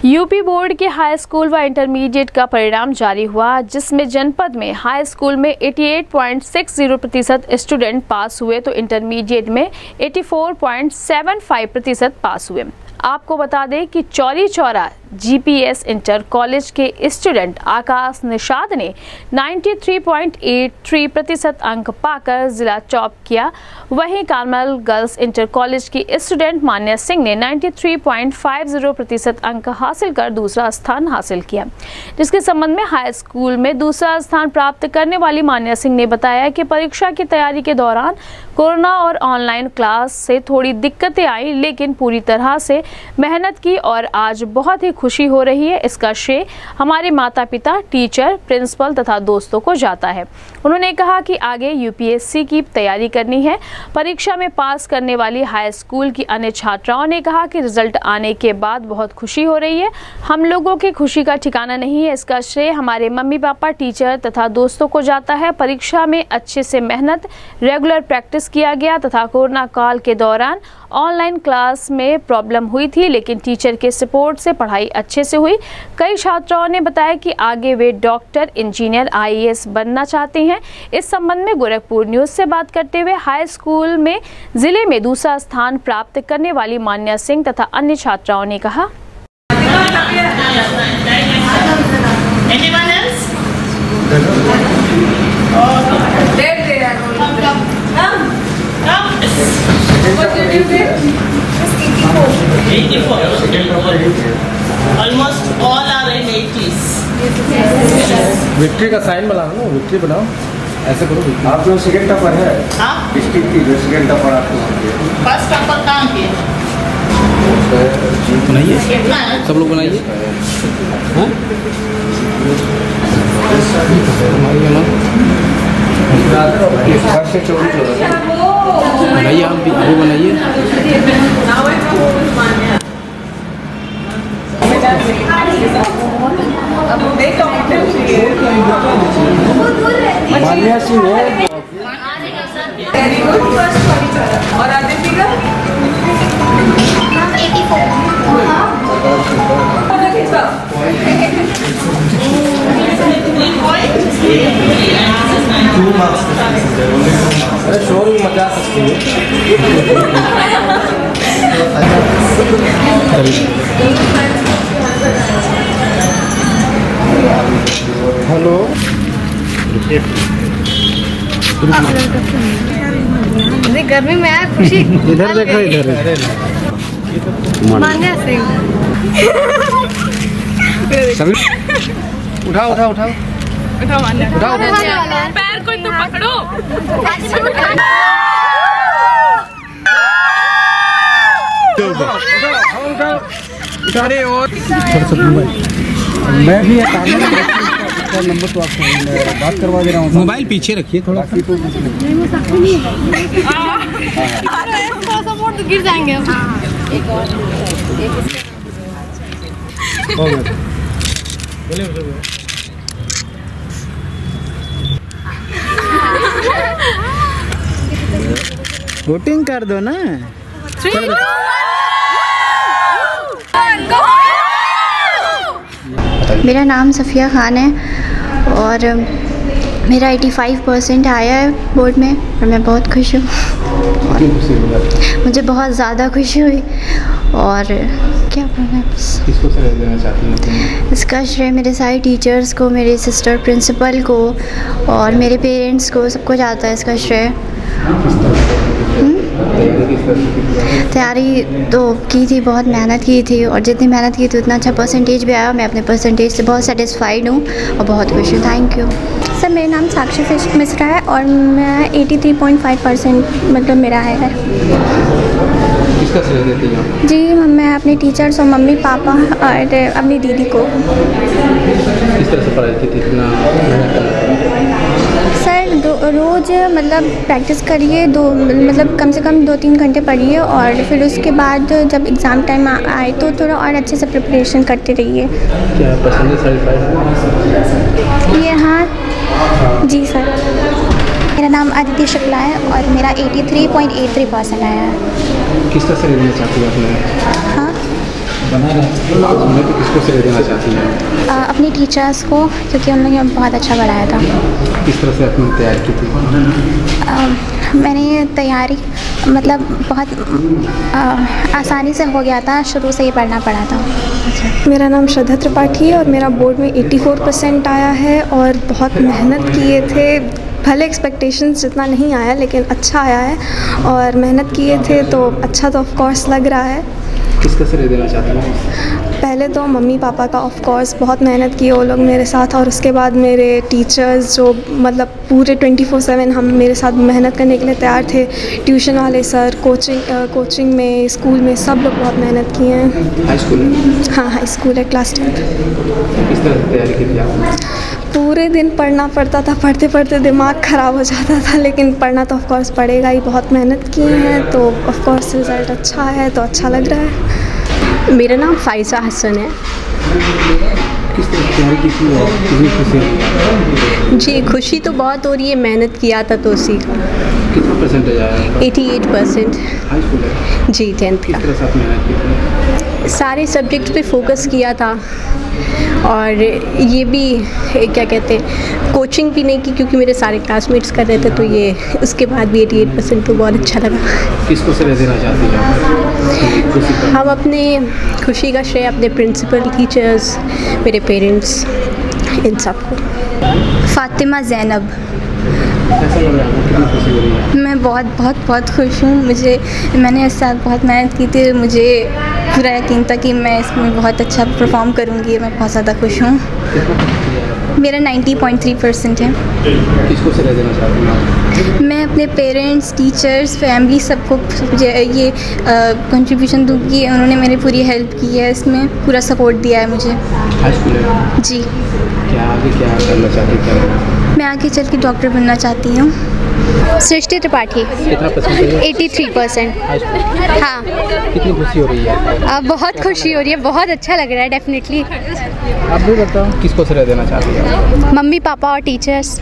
UP board के high school व intermediate का परिणाम जारी हुआ, जिसमें जनपद में हाई स्कूल में 88.60% स्टूडेंट पास हुए तो इंटरमीडिएट में 84.75% पास हुए। आपको बता दें कि Chauri Chaura GPS inter college के स्टूडेंट आकाश निषाद ने 93.83% अंक पाकर जिला टॉप किया। वहीं कार्मल गर्ल्स इंटर कॉलेज की स्टूडेंट मान्या सिंह ने 93.50% अंक हासिल कर दूसरा स्थान हासिल किया। जिसके संबंध में हाई स्कूल में दूसरा स्थान प्राप्त करने वाली मान्या सिंह ने बताया कि परीक्षा की तैयारी के दौरान कोरोना और ऑनलाइन क्लास से थोड़ी दिक्कतें आई, लेकिन पूरी तरह से मेहनत की और आज बहुत ही खुशी हो रही है। इसका श्रेय हमारे माता पिता, टीचर, प्रिंसिपल तथा दोस्तों को जाता है। उन्होंने कहा कि आगे यूपीएससी की तैयारी करनी है। परीक्षा में पास करने वाली हाई स्कूल की अन्य छात्राओं ने कहा कि रिजल्ट आने के बाद बहुत खुशी हो रही है। हम लोगों की खुशी का ठिकाना नहीं है। इसका श्रेय हमारे मम्मी पापा, टीचर तथा दोस्तों को जाता है। परीक्षा में अच्छे से मेहनत, रेगुलर प्रैक्टिस किया गया तथा कोरोना काल के दौरान ऑनलाइन क्लास में प्रॉब्लम हुई थी, लेकिन टीचर के सपोर्ट से पढ़ाई अच्छे से हुई। कई छात्राओं ने बताया कि आगे वे डॉक्टर, इंजीनियर, आईएएस बनना चाहते हैं। इस संबंध में गोरखपुर न्यूज से बात करते हुए हाई स्कूल में जिले में दूसरा स्थान प्राप्त करने वाली मान्या सिंह तथा अन्य छात्राओं ने कहा, What did you get? 84. Almost all are in 80s. Victory का साइन बनाओ ना, विक्ट्री बनाओ, ऐसे करो। आप जो सेकंड टॉपर है, हाँ? डिस्ट्रिक्ट की जो सेकंड टॉपर आपको फर्स्ट टॉपर कहाँ की? बनाइए, सब लोग बनाइए। हाँ? बनाइए, आप भी बनाइए। मान्या सिंह है। और आदित्य का 2 मार्क्स। अरे शोर भी मचा सकती है। हेलो, गर्मी में आया खुशी। इधर देखो, इधर मान्या सिंह। उठाओ उठाओ उठाओ उठाओ मान्या, उठाओ पैर को तो पकड़ो। अरे और मैं भी नंबर तो आपको बात करवा दे रहा हूँ। मोबाइल पीछे रखिए थोड़ा। तो गिर जाएंगे। वोटिंग कर दो ना। मेरा नाम सफ़िया खान है और मेरा 85% आया है बोर्ड में और मैं बहुत खुश हूँ। मुझे बहुत ज़्यादा खुशी हुई और क्या बोलना है, किसको श्रेय देना चाहती हैं? इसका श्रेय मेरे सारे टीचर्स को, मेरे सिस्टर प्रिंसिपल को और मेरे पेरेंट्स को, सबको जाता है इसका श्रेय। तैयारी तो की थी, बहुत मेहनत की थी और जितनी मेहनत की थी उतना अच्छा परसेंटेज भी आया। मैं अपने परसेंटेज से बहुत सेटिस्फाइड हूँ और बहुत खुश हूँ। Thank you sir. मेरा नाम साक्षी मिश्रा है और मैं 83.5% मतलब मेरा है। किसका श्रेय देती हैं आप? जी मैं अपने टीचर्स और मम्मी पापा और अपनी दीदी को। किस तरह से पढ़ाई थी, कितना मेहनत करना पड़ा? सर रोज़ मतलब प्रैक्टिस करिए, मतलब कम से कम 2-3 घंटे पढ़िए और फिर उसके बाद जब एग्ज़ाम टाइम आए तो थोड़ा और अच्छे से प्रिपरेशन करते रहिए। क्या परसेंटेज ये हाँ जी सर। मेरा नाम अदिति शुक्ला है और मेरा 83.83% आया है। किस तरह से लेना चाहती हैं आपने? हाँ उसमें तो किसको श्रेय देना चाहती हैं? अपनी टीचर्स को, क्योंकि उन्होंने हमें बहुत अच्छा पढ़ाया था। किस तरह से आपने तैयारी की थी? मैंने तैयारी मतलब बहुत आसानी से हो गया था, शुरू से ही पढ़ना पड़ा था। मेरा नाम श्रद्धा त्रिपाठी है और मेरा बोर्ड में 84% आया है और बहुत मेहनत किए थे। भले एक्सपेक्टेशंस जितना नहीं आया लेकिन अच्छा आया है और मेहनत किए थे तो अच्छा तो ऑफ कोर्स लग रहा है। किसका श्रेय देना चाहती हैं? पहले तो मम्मी पापा का ऑफ कोर्स, बहुत मेहनत की वो लोग मेरे साथ, और उसके बाद मेरे टीचर्स जो मतलब पूरे 24/7 हम मेरे साथ मेहनत करने के लिए तैयार थे। ट्यूशन वाले सर, कोचिंग में, स्कूल में सब लोग बहुत मेहनत किए हैं। हाई स्कूल है? हाँ, हाई स्कूल है, क्लास 10। किस तरह से तैयारी की थी आपने? पूरे दिन पढ़ना पड़ता था, पढ़ते पढ़ते दिमाग ख़राब हो जाता था, लेकिन पढ़ना तो ऑफ कोर्स पड़ेगा ही। बहुत मेहनत की है तो ऑफ कोर्स रिज़ल्ट अच्छा है तो अच्छा लग रहा है। मेरा नाम फ़ाइज़ा हसन है। किस तरह से तैयारी की थी और कितनी खुशी? जी, खुशी तो बहुत हो रही है, मेहनत किया था तो उसी का। कितना परसेंटेज आया? 88%। हाई स्कूल है? जी, 10th किस का। तरह से आपने मेहनत की थी? सारे सब्जेक्ट पे फोकस किया था और ये भी क्या कहते हैं, कोचिंग भी नहीं की क्योंकि मेरे सारे क्लासमेट्स कर रहे थे, तो ये उसके बाद भी 88% तो बहुत अच्छा लगा। किसको श्रेय देना चाहती हैं? खुशी का? हम अपने खुशी का श्रेय अपने प्रिंसिपल, टीचर्स, मेरे पेरेंट्स, इन सबको। फ़ातिमा ज़ैनब। कैसा लग रहा है आपको? कितनी खुशी हो रही है? मैं बहुत खुश हूँ। मैंने इस साल बहुत मेहनत की थी, मुझे पूरा यकीन था कि मैं इसमें बहुत अच्छा परफॉर्म करूँगी। मैं बहुत ज़्यादा खुश हूँ। मेरा 90.3% है। किसको श्रेय देना चाहती हैं? मैं अपने पेरेंट्स, टीचर्स, फैमिली सबको ये कंट्रीब्यूशन दूँगी। उन्होंने मेरी पूरी हेल्प की है, इसमें पूरा सपोर्ट दिया है मुझे। हाई स्कूल है? जी। क्या आगे क्या करना चाहती हैं? मैं आगे चल के डॉक्टर बनना चाहती हूँ। सृष्टि त्रिपाठी। कितना परसेंटेज है? 83%। High school? हाँ। कितनी खुशी हो रही है? बहुत खुशी हो रही है, बहुत अच्छा लग रहा है डेफिनेटली। आप भी बताओ, किसको श्रेय देना चाहती हैं? मम्मी पापा और टीचर्स।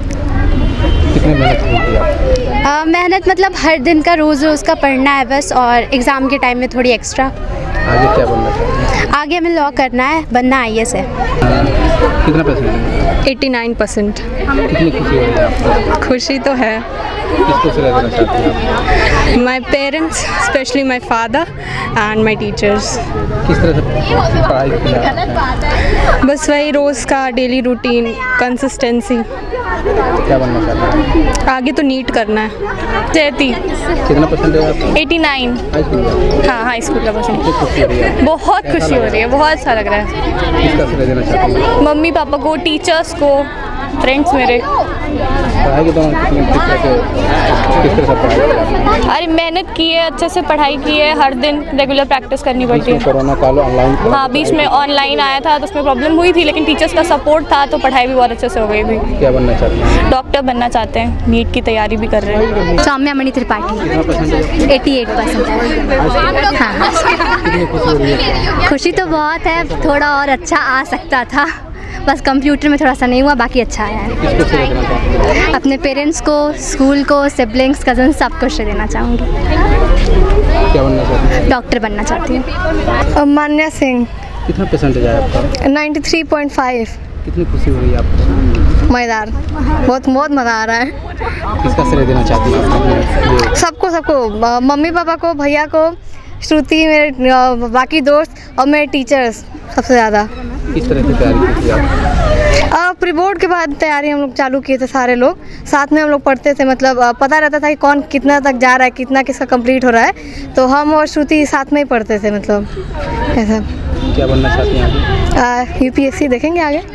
कितनी मेहनत की थी आप? मेहनत मतलब हर दिन का रोज़ का पढ़ना है बस, और एग्ज़ाम के टाइम में थोड़ी एक्स्ट्रा। आगे क्या बनना चाहती हैं? आगे हमें लॉ करना है, बनना IAS है। कितना परसेंट है? 89%। कितनी खुशी हो रही है आपको? खुशी तो है। किसको श्रेय देना चाहती हैं आप? My parents, specially my father and my teachers. किस तरह से पढ़ाई की आपने? बस वही रोज़ का डेली रूटीन, कंसिस्टेंसी। क्या बनना चाहते हैं? आगे तो नीट करना है। जयती। कितना परसेंटेज है आपका? 89। हाई स्कूल का? हाँ, हाई स्कूल का परसेंट। कितनी खुशी हो रही है? बहुत खुशी हो रही है, बहुत अच्छा लग रहा है। किसका श्रेय देना चाहती हैं? मम्मी पापा को, टीचर्स को, फ्रेंड्स मेरे। पढ़ाई के दौरान किस तरह से पढ़ाई की? अरे मेहनत की है, अच्छे से पढ़ाई की है, हर दिन रेगुलर प्रैक्टिस करनी पड़ती है। कोरोना काल ऑनलाइन? हाँ, बीच में ऑनलाइन आया था तो उसमें प्रॉब्लम हुई थी, लेकिन टीचर्स का सपोर्ट था तो पढ़ाई भी बहुत अच्छे से हो गई थी। क्या बनना चाहती हैं? डॉक्टर बनना चाहते हैं, नीट की तैयारी भी कर रहे हैं। सौम्या मणि त्रिपाठी। कितना परसेंटेज है? 88%। हाँ। कितनी खुशी हो रही है? खुशी तो बहुत है, थोड़ा और अच्छा आ सकता था, बस कंप्यूटर में थोड़ा सा नहीं हुआ, बाकी अच्छा आया है। किसको श्रेय देना चाहती हैं? अपने पेरेंट्स को, स्कूल को, सिबलिंग्स, कज़न सबको श्रेय देना चाहूँगी। क्या बनना चाहती हैं? डॉक्टर बनना चाहती हूँ। मान्या सिंह। कितना परसेंटेज आया आपका? 93.5। कितनी खुशी हो रही है आपको? मज़ेदार, बहुत मज़ा आ रहा है। किसका श्रेय देना चाहती हैं आप? सबको, मम्मी पापा को, भैया को, श्रुति, मेरे बाकी दोस्त और मेरे टीचर्स सबसे ज़्यादा। किस तरह से तैयारी की थी आप? प्री बोर्ड के बाद तैयारी हम लोग चालू किए थे, सारे लोग साथ में हम लोग पढ़ते थे, मतलब पता रहता था कि कौन कितना तक जा रहा है, कितना किसका कंप्लीट हो रहा है, तो हम और श्रुति साथ में ही पढ़ते थे, मतलब ऐसा। क्या बनना चाहती हैं आप? UPSC देखेंगे आगे।